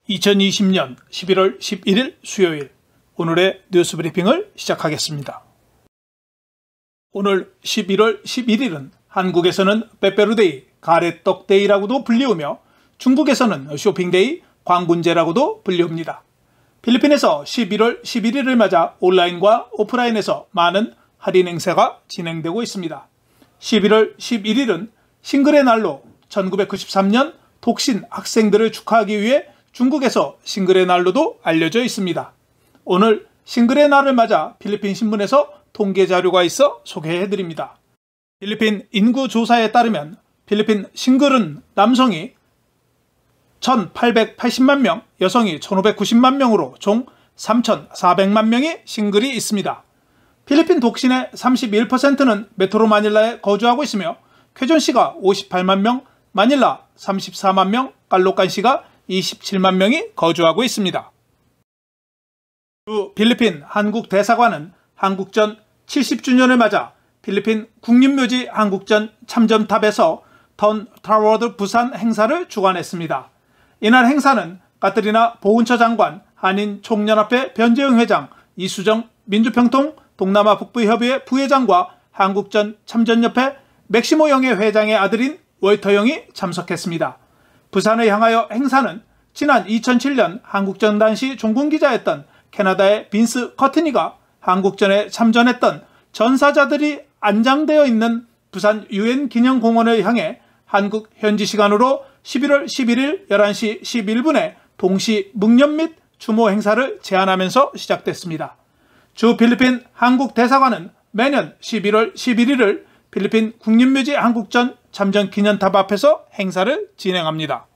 2020년 11월 11일 수요일 오늘의 뉴스 브리핑을 시작하겠습니다. 오늘 11월 11일은 한국에서는 빼빼로데이, 가래떡데이라고도 불리우며 중국에서는 쇼핑데이, 광군제라고도 불리웁니다. 필리핀에서 11월 11일을 맞아 온라인과 오프라인에서 많은 할인 행사가 진행되고 있습니다. 11월 11일은 싱글의 날로 1993년 독신 학생들을 축하하기 위해 중국에서 싱글의 날로도 알려져 있습니다. 오늘 싱글의 날을 맞아 필리핀 신문에서 통계 자료가 있어 소개해드립니다. 필리핀 인구조사에 따르면 필리핀 싱글은 남성이 1,880만 명, 여성이 1,590만 명으로 총 3,400만 명의 싱글이 있습니다. 필리핀 독신의 31%는 메트로 마닐라에 거주하고 있으며 쾌존시가 58만 명, 마닐라 34만 명, 깔로칸시가 27만 명이 거주하고 있습니다. 주 필리핀 한국대사관은 한국전 70주년을 맞아 필리핀 국립묘지 한국전 참전탑에서 턴 타워드 부산 행사를 주관했습니다. 이날 행사는 까트리나 보훈처 장관, 한인총연합회 변재영 회장, 이수정 민주평통 동남아 북부협의회 부회장과 한국전 참전협회 맥시모 영예 회장의 아들인 월터 영이 참석했습니다. 부산을 향하여 행사는 지난 2007년 한국전 당시 종군기자였던 캐나다의 빈스 커트니가 한국전에 참전했던 전사자들이 안장되어 있는 부산 유엔 기념공원을 향해 한국 현지 시간으로 11월 11일 11시 11분에 동시 묵념 및 추모 행사를 제안하면서 시작됐습니다. 주 필리핀 한국 대사관은 매년 11월 11일을 필리핀 국립묘지 한국전 참전 기념탑 앞에서 행사를 진행합니다.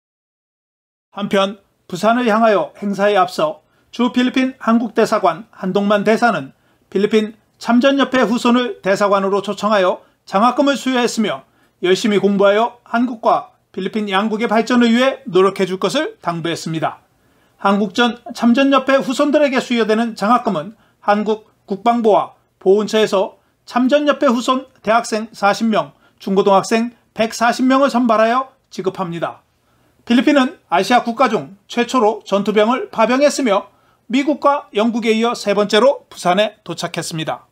한편 부산을 향하여 행사에 앞서 주 필리핀 한국 대사관 한동만 대사는 필리핀 참전협회 후손을 대사관으로 초청하여 장학금을 수여했으며 열심히 공부하여 한국과 필리핀 양국의 발전을 위해 노력해 줄 것을 당부했습니다. 한국전 참전협회 후손들에게 수여되는 장학금은 한국 국방부와 보훈처에서 참전협회 후손 대학생 40명, 중고등학생 140명을 선발하여 지급합니다. 필리핀은 아시아 국가 중 최초로 전투병을 파병했으며 미국과 영국에 이어 세 번째로 부산에 도착했습니다.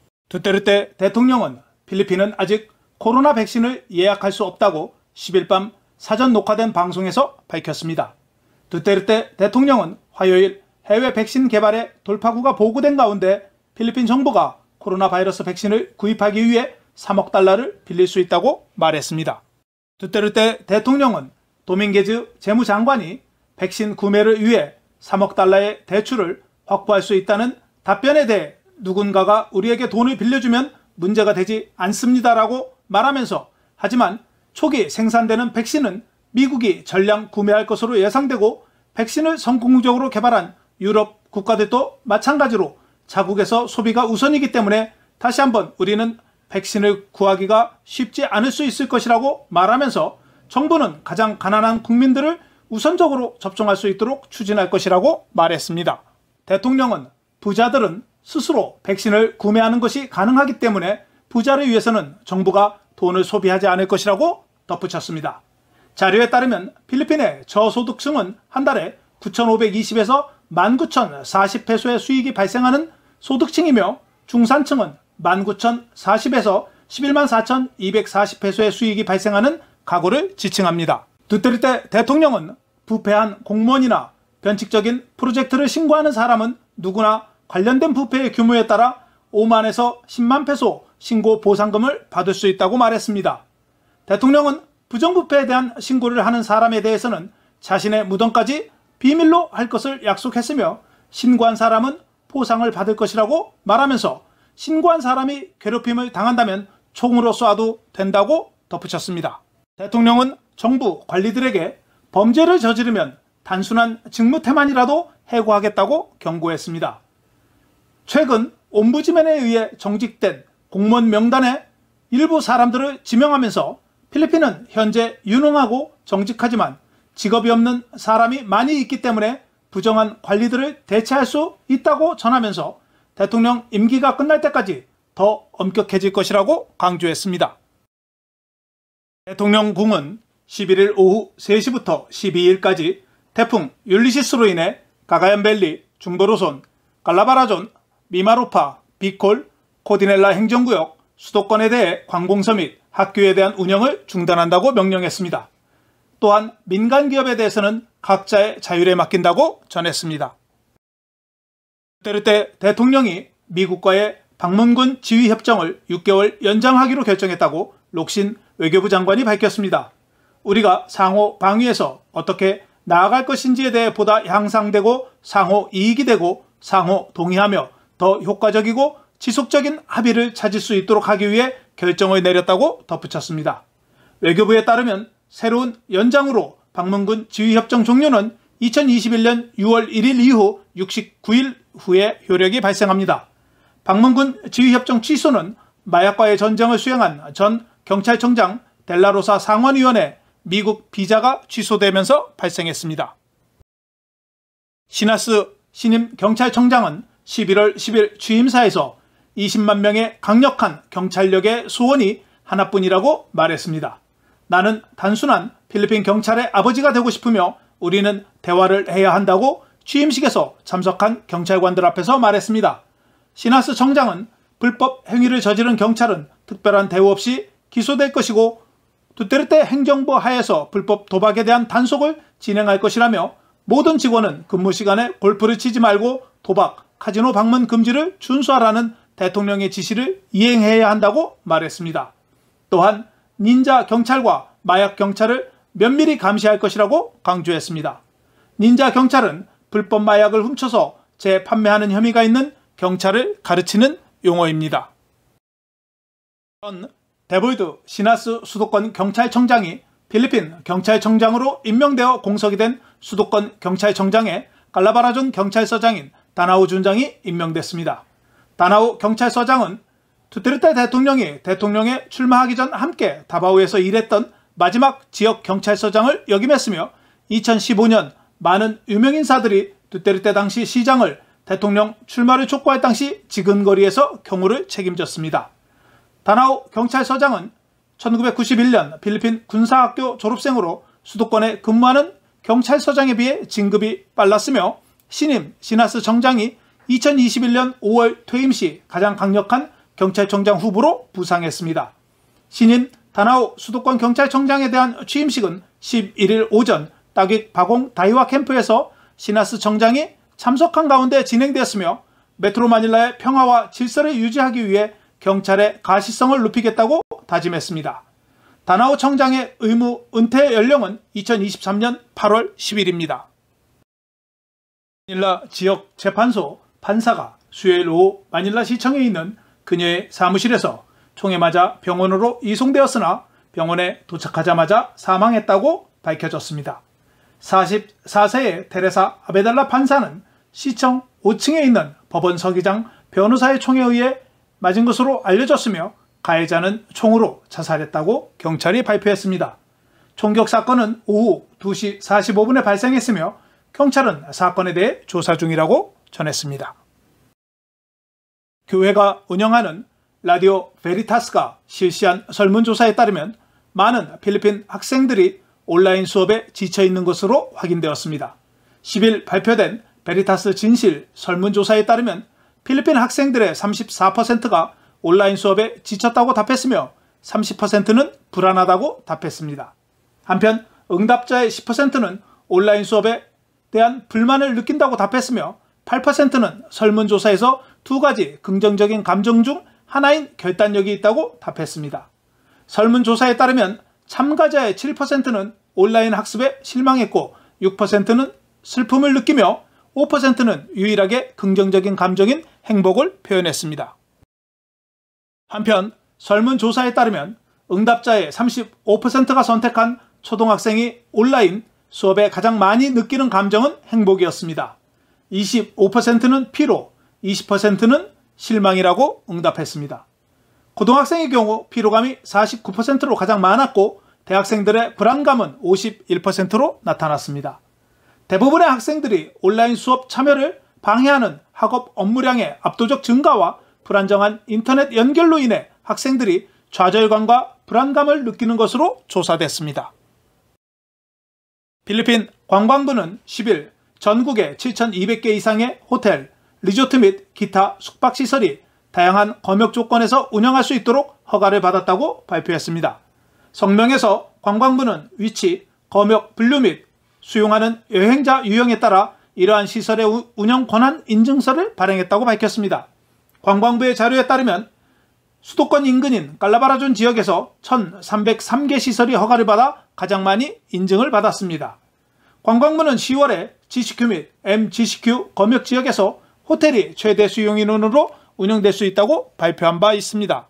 두테르테 대통령은 필리핀은 아직 코로나 백신을 예약할 수 없다고 10일 밤 사전 녹화된 방송에서 밝혔습니다. 두테르테 대통령은 화요일 해외 백신 개발에 돌파구가 보고된 가운데 필리핀 정부가 코로나 바이러스 백신을 구입하기 위해 3억 달러를 빌릴 수 있다고 말했습니다. 두테르테 대통령은 도밍게즈 재무장관이 백신 구매를 위해 3억 달러의 대출을 확보할 수 있다는 답변에 대해 누군가가 우리에게 돈을 빌려주면 문제가 되지 않습니다라고 말하면서 하지만 초기 생산되는 백신은 미국이 전량 구매할 것으로 예상되고 백신을 성공적으로 개발한 유럽 국가들도 마찬가지로 자국에서 소비가 우선이기 때문에 다시 한번 우리는 백신을 구하기가 쉽지 않을 수 있을 것이라고 말하면서 정부는 가장 가난한 국민들을 우선적으로 접종할 수 있도록 추진할 것이라고 말했습니다. 대통령은 부자들은 스스로 백신을 구매하는 것이 가능하기 때문에 부자를 위해서는 정부가 돈을 소비하지 않을 것이라고 덧붙였습니다. 자료에 따르면 필리핀의 저소득층은 한 달에 9,520에서 19,040페소의 수익이 발생하는 소득층이며 중산층은 19,040에서 114,240페소의 수익이 발생하는 가구를 지칭합니다. 두테르테 대통령은 부패한 공무원이나 변칙적인 프로젝트를 신고하는 사람은 누구나 관련된 부패의 규모에 따라 5만에서 10만 페소 신고 보상금을 받을 수 있다고 말했습니다. 대통령은 부정부패에 대한 신고를 하는 사람에 대해서는 자신의 무덤까지 비밀로 할 것을 약속했으며 신고한 사람은 보상을 받을 것이라고 말하면서 신고한 사람이 괴롭힘을 당한다면 총으로 쏴도 된다고 덧붙였습니다. 대통령은 정부 관리들에게 범죄를 저지르면 단순한 직무태만이라도 해고하겠다고 경고했습니다. 최근 옴부즈맨에 의해 정직된 공무원 명단에 일부 사람들을 지명하면서 필리핀은 현재 유능하고 정직하지만 직업이 없는 사람이 많이 있기 때문에 부정한 관리들을 대체할 수 있다고 전하면서 대통령 임기가 끝날 때까지 더 엄격해질 것이라고 강조했습니다. 대통령궁은 11일 오후 3시부터 12일까지 태풍 율리시스로 인해 가가얀밸리, 중도로손, 갈라바라존, 미마로파, 비콜, 코디넬라 행정구역, 수도권에 대해 관공서 및 학교에 대한 운영을 중단한다고 명령했습니다. 또한 민간기업에 대해서는 각자의 자율에 맡긴다고 전했습니다. 두테르테 대통령이 미국과의 방문군 지휘협정을 6개월 연장하기로 결정했다고 록신 외교부 장관이 밝혔습니다. 우리가 상호 방위에서 어떻게 나아갈 것인지에 대해 보다 향상되고 상호 이익이 되고 상호 동의하며 더 효과적이고 지속적인 합의를 찾을 수 있도록 하기 위해 결정을 내렸다고 덧붙였습니다. 외교부에 따르면 새로운 연장으로 방문군 지휘협정 종료는 2021년 6월 1일 이후 69일 후에 효력이 발생합니다. 방문군 지휘협정 취소는 마약과의 전쟁을 수행한 전 경찰청장 델라로사 상원의원의 미국 비자가 취소되면서 발생했습니다. 시나스 신임 경찰청장은 11월 10일 취임사에서 20만 명의 강력한 경찰력의 소원이 하나뿐이라고 말했습니다. 나는 단순한 필리핀 경찰의 아버지가 되고 싶으며 우리는 대화를 해야 한다고 취임식에서 참석한 경찰관들 앞에서 말했습니다. 시나스 청장은 불법 행위를 저지른 경찰은 특별한 대우 없이 기소될 것이고 두테르테 행정부 하에서 불법 도박에 대한 단속을 진행할 것이라며 모든 직원은 근무 시간에 골프를 치지 말고 도박, 카지노 방문 금지를 준수하라는 대통령의 지시를 이행해야 한다고 말했습니다. 또한 닌자 경찰과 마약 경찰을 면밀히 감시할 것이라고 강조했습니다. 닌자 경찰은 불법 마약을 훔쳐서 재판매하는 혐의가 있는 경찰을 가르치는 용어입니다. 전 데보이드 시나스 수도권 경찰청장이 필리핀 경찰청장으로 임명되어 공석이 된 수도권 경찰청장에 갈라바라존 경찰서장인 다나우 준장이 임명됐습니다. 다나우 경찰서장은 두테르테 대통령이 대통령에 출마하기 전 함께 다바오에서 일했던 마지막 지역 경찰서장을 역임했으며 2015년 많은 유명인사들이 두테르테 당시 시장을 대통령 출마를 촉구할 당시 지근거리에서 경호를 책임졌습니다. 다나우 경찰서장은 1991년 필리핀 군사학교 졸업생으로 수도권에 근무하는 경찰서장에 비해 진급이 빨랐으며 신임 시나스 정장이 2021년 5월 퇴임 시 가장 강력한 경찰청장 후보로 부상했습니다. 신임 다나우 수도권 경찰청장에 대한 취임식은 11일 오전 따깃 바공 다이와 캠프에서 시나스 정장이 참석한 가운데 진행되었으며 메트로 마닐라의 평화와 질서를 유지하기 위해 경찰의 가시성을 높이겠다고 다짐했습니다. 다나우 청장의 의무 은퇴 연령은 2023년 8월 10일입니다. 마닐라 지역 재판소 판사가 수요일 오후 마닐라 시청에 있는 그녀의 사무실에서 총에 맞아 병원으로 이송되었으나 병원에 도착하자마자 사망했다고 밝혀졌습니다. 44세의 테레사 아베달라 판사는 시청 5층에 있는 법원 서기장 변호사의 총에 의해 맞은 것으로 알려졌으며 가해자는 총으로 자살했다고 경찰이 발표했습니다. 총격 사건은 오후 2시 45분에 발생했으며 경찰은 사건에 대해 조사 중이라고 전했습니다. 교회가 운영하는 라디오 베리타스가 실시한 설문조사에 따르면 많은 필리핀 학생들이 온라인 수업에 지쳐있는 것으로 확인되었습니다. 10일 발표된 베리타스 진실 설문조사에 따르면 필리핀 학생들의 34%가 온라인 수업에 지쳤다고 답했으며 30%는 불안하다고 답했습니다. 한편 응답자의 10%는 온라인 수업에 대한 불만을 느낀다고 답했으며 8%는 설문조사에서 두 가지 긍정적인 감정 중 하나인 결단력이 있다고 답했습니다. 설문조사에 따르면 참가자의 7%는 온라인 학습에 실망했고 6%는 슬픔을 느끼며 5%는 유일하게 긍정적인 감정인 행복을 표현했습니다. 한편 설문조사에 따르면 응답자의 35%가 선택한 초등학생이 온라인 수업에 가장 많이 느끼는 감정은 행복이었습니다. 25%는 피로, 20%는 실망이라고 응답했습니다. 고등학생의 경우 피로감이 49%로 가장 많았고 대학생들의 불안감은 51%로 나타났습니다. 대부분의 학생들이 온라인 수업 참여를 방해하는 학업 업무량의 압도적 증가와 불안정한 인터넷 연결로 인해 학생들이 좌절감과 불안감을 느끼는 것으로 조사됐습니다. 필리핀 관광부는 10일 전국에 7,200개 이상의 호텔, 리조트 및 기타 숙박시설이 다양한 검역 조건에서 운영할 수 있도록 허가를 받았다고 발표했습니다. 성명에서 관광부는 위치, 검역 분류 및 수용하는 여행자 유형에 따라 이러한 시설의 운영 권한 인증서를 발행했다고 밝혔습니다. 관광부의 자료에 따르면 수도권 인근인 깔라바라존 지역에서 1,303개 시설이 허가를 받아 가장 많이 인증을 받았습니다. 관광부는 10월에 GCQ 및 MGCQ 검역 지역에서 호텔이 최대 수용인원으로 운영될 수 있다고 발표한 바 있습니다.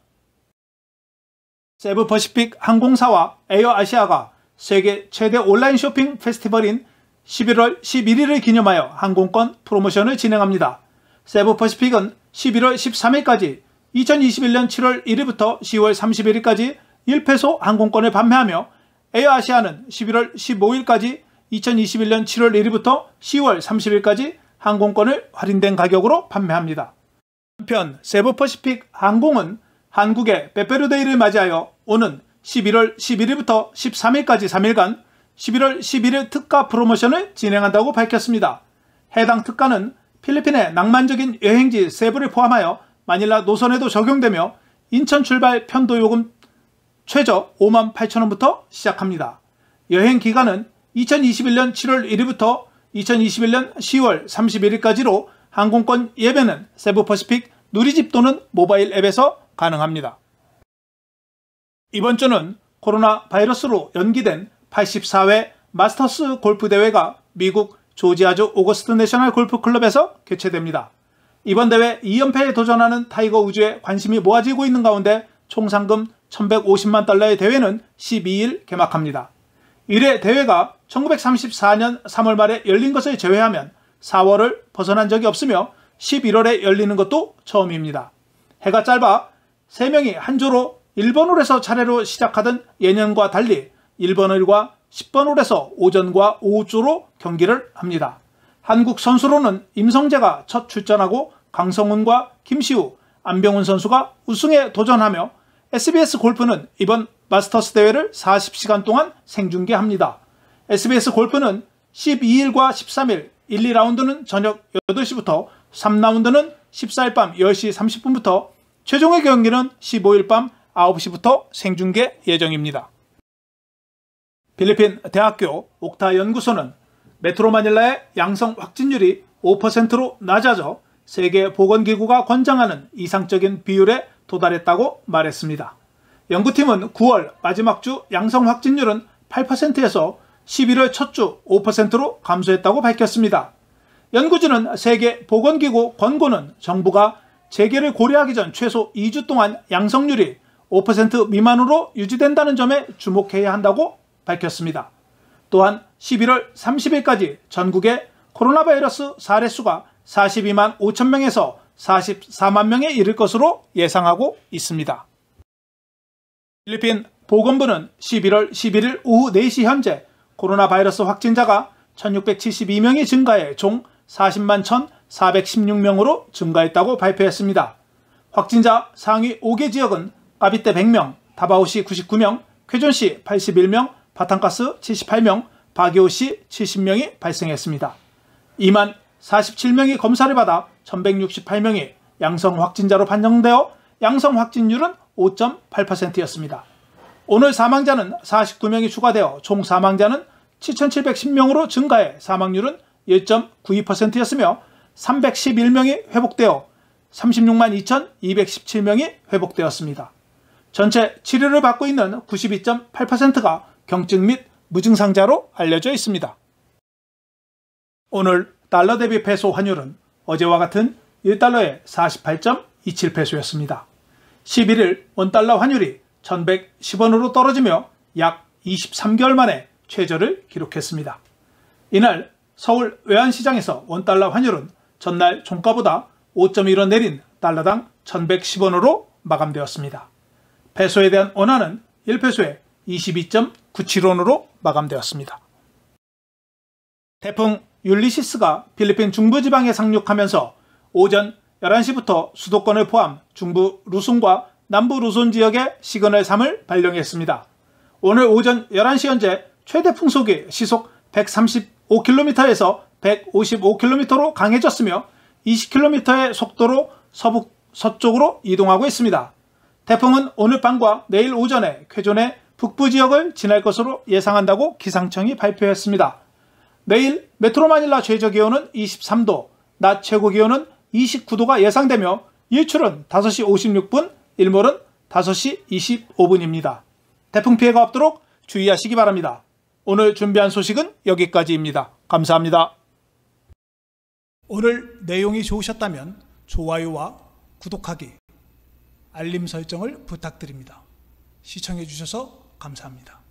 세부퍼시픽 항공사와 에어아시아가 세계 최대 온라인 쇼핑 페스티벌인 11월 11일을 기념하여 항공권 프로모션을 진행합니다. 세부퍼시픽은 11월 13일까지 2021년 7월 1일부터 10월 31일까지 1페소 항공권을 판매하며 에어아시아는 11월 15일까지 2021년 7월 1일부터 10월 30일까지 항공권을 할인된 가격으로 판매합니다. 한편 세부퍼시픽 항공은 한국의 페페르데이를 맞이하여 오는 11월 11일부터 13일까지 3일간 11월 11일 특가 프로모션을 진행한다고 밝혔습니다. 해당 특가는 필리핀의 낭만적인 여행지 세부를 포함하여 마닐라 노선에도 적용되며 인천 출발 편도 요금 최저 58,000원부터 시작합니다. 여행 기간은 2021년 7월 1일부터 2021년 10월 31일까지로 항공권 예매는 세부퍼시픽 누리집 또는 모바일 앱에서 가능합니다. 이번 주는 코로나 바이러스로 연기된 84회 마스터스 골프 대회가 미국 조지아주 오거스트 내셔널 골프 클럽에서 개최됩니다. 이번 대회 2연패에 도전하는 타이거 우즈에 관심이 모아지고 있는 가운데 총 상금 1,150만 달러의 대회는 12일 개막합니다. 1회 대회가 1934년 3월 말에 열린 것을 제외하면 4월을 벗어난 적이 없으며 11월에 열리는 것도 처음입니다. 해가 짧아 3명이 한 조로 1번 홀에서 차례로 시작하던 예년과 달리 1번 홀과 10번 홀에서 오전과 오후조로 경기를 합니다. 한국 선수로는 임성재가 첫 출전하고 강성훈과 김시우, 안병훈 선수가 우승에 도전하며 SBS 골프는 이번 마스터스 대회를 40시간 동안 생중계합니다. SBS 골프는 12일과 13일 1, 2라운드는 저녁 8시부터 3라운드는 14일 밤 10시 30분부터 최종의 경기는 15일 밤 9시부터 생중계 예정입니다. 필리핀 대학교 옥타 연구소는 메트로 마닐라의 양성 확진율이 5%로 낮아져 세계보건기구가 권장하는 이상적인 비율에 도달했다고 말했습니다. 연구팀은 9월 마지막 주 양성 확진율은 8%에서 11월 첫 주 5%로 감소했다고 밝혔습니다. 연구진은 세계보건기구 권고는 정부가 재개를 고려하기 전 최소 2주 동안 양성률이 5% 미만으로 유지된다는 점에 주목해야 한다고 밝혔습니다. 또한 11월 30일까지 전국의 코로나 바이러스 사례 수가 42만 5천 명에서 44만 명에 이를 것으로 예상하고 있습니다. 필리핀 보건부는 11월 11일 오후 4시 현재 코로나 바이러스 확진자가 1,672명이 증가해 총 40만 1,416명으로 증가했다고 발표했습니다. 확진자 상위 5개 지역은 까비떼 100명, 다바오시 99명, 쾌존시 81명, 바탕가스 78명, 바기오시 70명이 발생했습니다. 2만 47명이 검사를 받아 1,168명이 양성 확진자로 판정되어 양성 확진율은 5.8%였습니다. 오늘 사망자는 49명이 추가되어 총 사망자는 7,710명으로 증가해 사망률은 1.92%였으며 311명이 회복되어 36만 2,217명이 회복되었습니다. 전체 치료를 받고 있는 92.8%가 경증 및 무증상자로 알려져 있습니다. 오늘 달러 대비 페소 환율은 어제와 같은 1달러에 48.27페소였습니다. 11일 원달러 환율이 1,110원으로 떨어지며 약 23개월 만에 최저를 기록했습니다. 이날 서울 외환시장에서 원달러 환율은 전날 종가보다 5.1원 내린 달러당 1,110원으로 마감되었습니다. 페소에 대한 원화는 1페소에 22.97원으로 마감되었습니다. 태풍 율리시스가 필리핀 중부지방에 상륙하면서 오전 11시부터 수도권을 포함 중부 루손과 남부 루손 지역에 시그널 3을 발령했습니다. 오늘 오전 11시 현재 최대 풍속이 시속 135km에서 155km로 강해졌으며 20km의 속도로 서북서쪽으로 이동하고 있습니다. 태풍은 오늘 밤과 내일 오전에 쾌존의 북부 지역을 지날 것으로 예상한다고 기상청이 발표했습니다. 내일 메트로 마닐라 최저기온은 23도, 낮 최고기온은 29도가 예상되며 일출은 5시 56분, 일몰은 5시 25분입니다. 태풍 피해가 없도록 주의하시기 바랍니다. 오늘 준비한 소식은 여기까지입니다. 감사합니다. 오늘 내용이 좋으셨다면 좋아요와 구독하기, 알림 설정을 부탁드립니다. 시청해 주셔서 감사합니다.